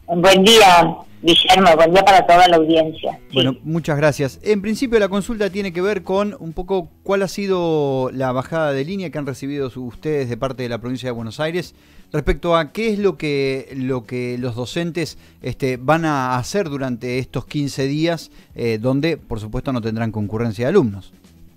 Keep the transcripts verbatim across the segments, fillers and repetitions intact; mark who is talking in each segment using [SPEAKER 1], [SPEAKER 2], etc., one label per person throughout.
[SPEAKER 1] Un buen día, Guillermo, buen día para toda la audiencia.
[SPEAKER 2] Bueno,
[SPEAKER 1] sí.
[SPEAKER 2] Muchas gracias. En principio la consulta tiene que ver con un poco cuál ha sido la bajada de línea que han recibido ustedes de parte de la provincia de Buenos Aires respecto a qué es lo que, lo que los docentes este, van a hacer durante estos quince días, eh, donde por supuesto no tendrán concurrencia de alumnos.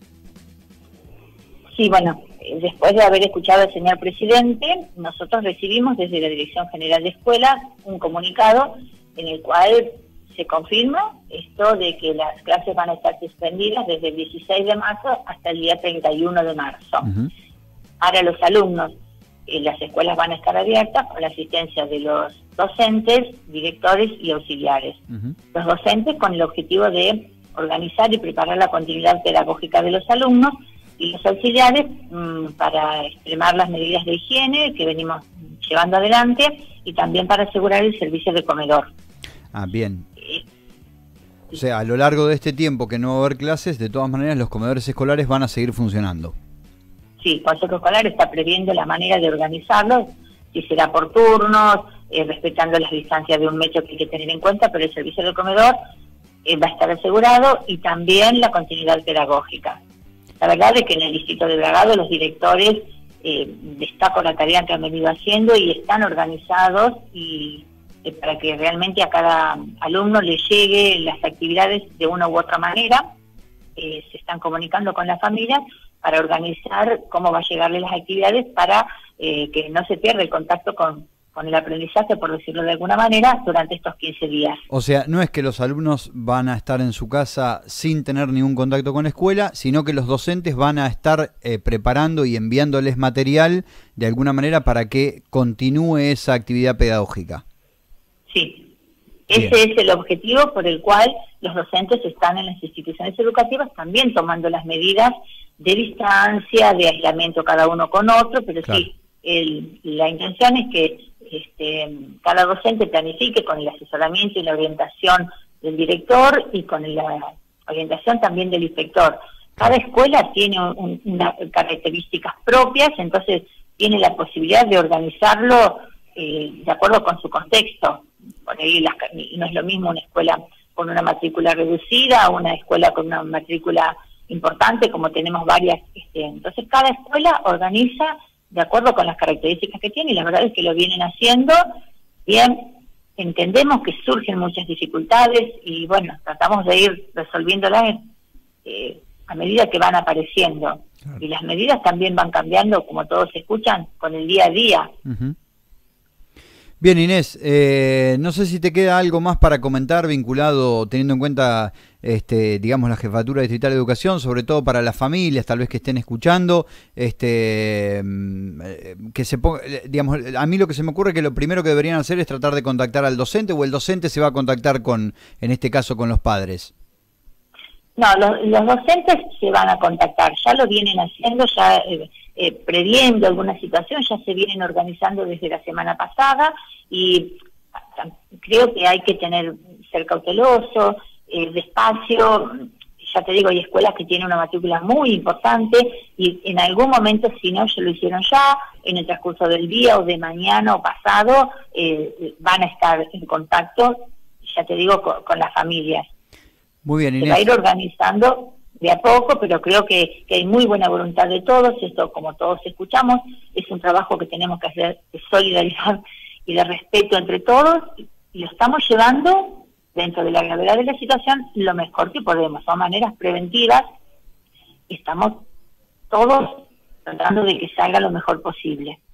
[SPEAKER 1] Sí, bueno, después de haber escuchado al señor presidente, nosotros recibimos desde la Dirección General de Escuelas un comunicado en el cual se confirma esto de que las clases van a estar suspendidas desde el dieciséis de marzo hasta el día treinta y uno de marzo. Uh-huh. Ahora los alumnos, eh, las escuelas van a estar abiertas con la asistencia de los docentes, directores y auxiliares. Uh-huh. Los docentes con el objetivo de organizar y preparar la continuidad pedagógica de los alumnos, y los auxiliares mmm, para extremar las medidas de higiene que venimos llevando adelante y también para asegurar el servicio de comedor.
[SPEAKER 2] Ah, bien. Eh, o sea, a lo largo de este tiempo que no va a haber clases, de todas maneras los comedores escolares van a seguir funcionando.
[SPEAKER 1] Sí, el Consejo Escolar está previendo la manera de organizarlos, si será por turnos, eh, respetando las distancias de un metro que hay que tener en cuenta, pero el servicio de comedor eh, va a estar asegurado y también la continuidad pedagógica. La verdad es que en el distrito de Bragado los directores eh, destaco la tarea que han venido haciendo y están organizados y eh, para que realmente a cada alumno le llegue las actividades de una u otra manera. Eh, se están comunicando con las familias para organizar cómo va a llegarle las actividades para eh, que no se pierda el contacto con con el aprendizaje, por decirlo de alguna manera, durante estos quince días.
[SPEAKER 2] O sea, no es que los alumnos van a estar en su casa sin tener ningún contacto con la escuela, sino que los docentes van a estar eh, preparando y enviándoles material de alguna manera para que continúe esa actividad pedagógica.
[SPEAKER 1] Sí, ese Bien. es el objetivo por el cual los docentes están en las instituciones educativas también tomando las medidas de distancia, de aislamiento cada uno con otro, pero claro. sí, el, la intención es que Este, cada docente planifique con el asesoramiento y la orientación del director y con la orientación también del inspector. Cada escuela tiene un, unas características propias, entonces tiene la posibilidad de organizarlo eh, de acuerdo con su contexto. Por ahí las, no es lo mismo una escuela con una matrícula reducida, una escuela con una matrícula importante, como tenemos varias. Este, entonces cada escuela organiza de acuerdo con las características que tiene, y la verdad es que lo vienen haciendo bien. Entendemos que surgen muchas dificultades y bueno, tratamos de ir resolviéndolas eh, a medida que van apareciendo. Claro. Y las medidas también van cambiando, como todos escuchan, con el día a día.
[SPEAKER 2] Uh-huh. Bien, Inés, eh, no sé si te queda algo más para comentar vinculado, teniendo en cuenta, este, digamos, la Jefatura Distrital de Educación, sobre todo para las familias, tal vez que estén escuchando, este, que se ponga, digamos, a mí lo que se me ocurre es que lo primero que deberían hacer es tratar de contactar al docente, o el docente se va a contactar con, en este caso, con los padres.
[SPEAKER 1] No, los, los docentes se van a contactar, ya lo vienen haciendo, ya eh, eh, previendo alguna situación, ya se vienen organizando desde la semana pasada y creo que hay que tener, ser cauteloso, eh, despacio. Ya te digo, hay escuelas que tienen una matrícula muy importante y en algún momento, si no, ya lo hicieron ya, en el transcurso del día o de mañana o pasado, eh, van a estar en contacto, ya te digo, con, con las familias.
[SPEAKER 2] Muy bien, Inés.
[SPEAKER 1] Se va a ir organizando de a poco, pero creo que, que hay muy buena voluntad de todos. Esto, como todos escuchamos, es un trabajo que tenemos que hacer de solidaridad y de respeto entre todos, y lo estamos llevando dentro de la gravedad de la situación lo mejor que podemos. Son maneras preventivas y estamos todos tratando de que salga lo mejor posible.